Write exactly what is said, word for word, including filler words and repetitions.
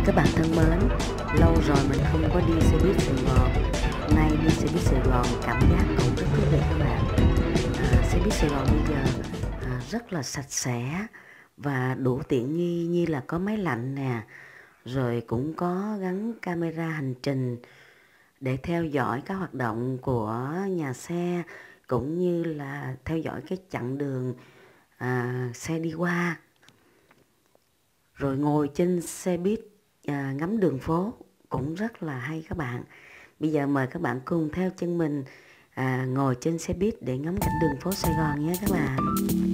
Các bạn thân mến, lâu rồi mình không có đi xe buýt Sài Gòn. Nay đi xe buýt Sài Gòn cảm giác cũng rất thú vị các bạn. À, xe buýt Sài Gòn bây giờ à, rất là sạch sẽ và đủ tiện nghi như là có máy lạnh nè, rồi cũng có gắn camera hành trình để theo dõi các hoạt động của nhà xe, cũng như là theo dõi cái chặng đường à, xe đi qua. Rồi ngồi trên xe buýt à, ngắm đường phố cũng rất là hay các bạn. Bây giờ mời các bạn cùng theo chân mình à, ngồi trên xe buýt để ngắm cảnh đường phố Sài Gòn nhé các bạn.